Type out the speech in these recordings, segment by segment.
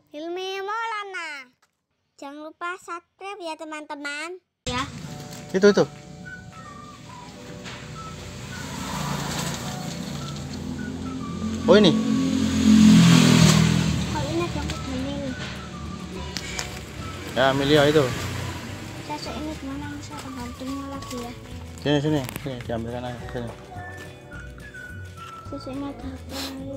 Hilmi Maulana. Jangan lupa subscribe ya teman-teman. Ya. Itu. Oh ini. Kalau ini ada kuning. Ya Amelia itu. Saya ini gimana saya bantunya lagi ya. Sini diambilkan aja sini. Terus ini ada apa ini?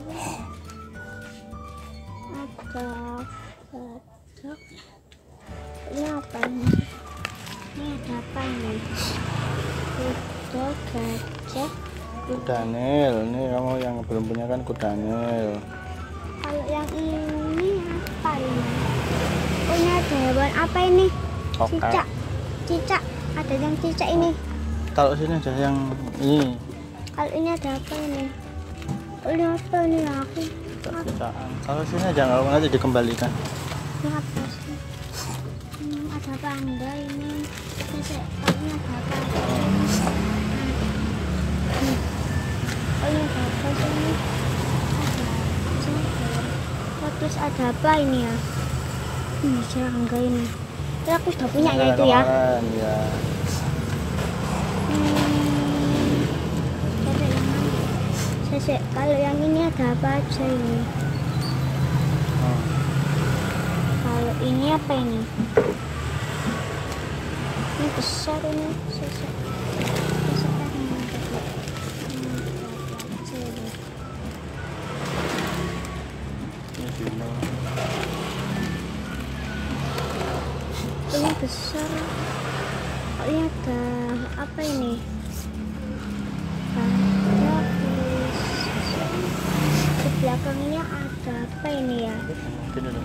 Ada badak. Ini apa ini? Ini ada apa ini? Kuda, gajah. Kudanil. Ini kamu yang belum punya kan kudanil. Kalau yang ini apa ini? Oh ini ada hewan apa ini? Oke. Cicak. Ada yang cicak ini. Taruh sini aja yang ini. Kalau ini ada apa ini? Oh, ini apa ini aku? Cicakan. Kalau sini aja kalau nanti dikembalikan. Ini apa sih? Ada panda ini. Ini ada apa? Oh ini ada apa sih ini? Oh, terus ada apa ini ya? Ini serangga ini. Ya, aku sudah punya ya itu ya. Ya. Kalau yang ini ada apa aja ini? Kalau ini apa ini? Ini besar ini. Ini besar. Oh, ini ada apa ini? Di belakangnya ada apa ini ya? Gini loh.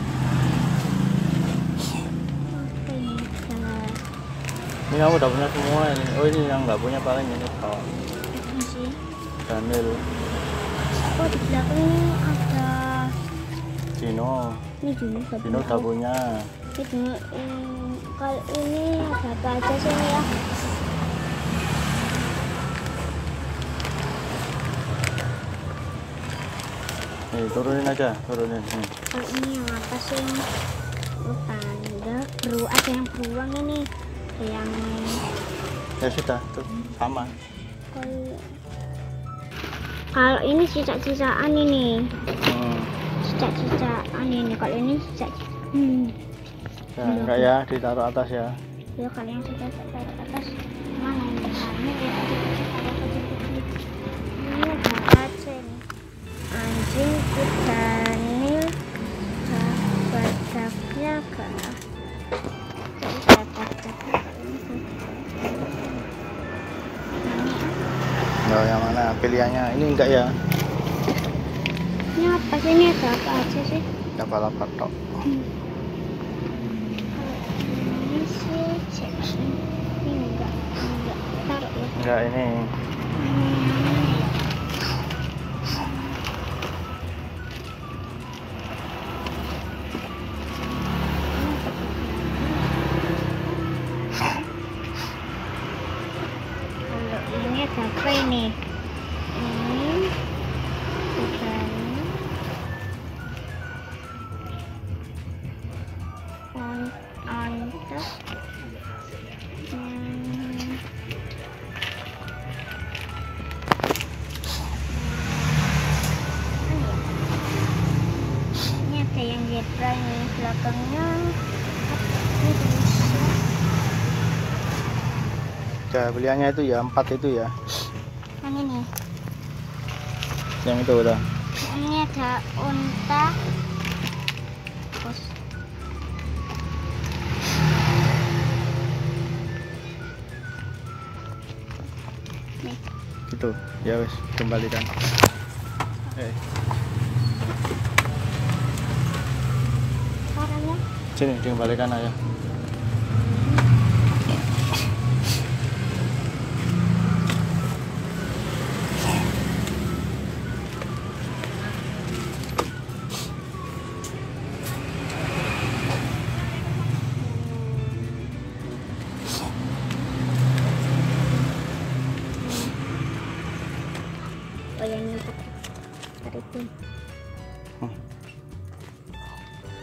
Apa ini? Ini kamu udah punya semua ini. Oh ini yang nggak punya paling ini kalau Ini sih. Daniel. Oh di belakangnya ada. Dino. Ini dulu. Dino udah punya. Ini kalau ini ada apa aja sih ini ya? Nih turunin aja, turunin. Kalau ini yang apa sih? Oh, panda, ada yang beruang ini, yang Ya sudah, tuh sama. Kalau ini cicak-cicakan ini, Hmm. cicak-cicakan ini. Kalau ini cicak. Ya, enggak ya, ditaruh atas ya. Ya kalau yang sudah taruh atas mana ini? Ini ada aja ini. Anjing, kudanil, badaknya kah? Nah, yang mana pilihannya? Ini enggak ya? Ini apa sih? Ini ada apa aja sih? Apa tok. Ini sih section. Ini enggak taruh ya. Enggak ini. Kalau ini ada apa ini? Ini bukan onta. Ini ada yang zebra ini belakangnya. Ini bisa. Ya, pilihannya itu ya 4 itu ya. Yang ini. Yang itu udah. Ini ada unta. Terus nih. Gitu. Ya wes, kembalikan. Caranya Sini dikembalikan aja. oh yang ini tadi pun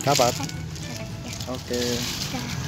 Dapat. Ya. Oke. Dah.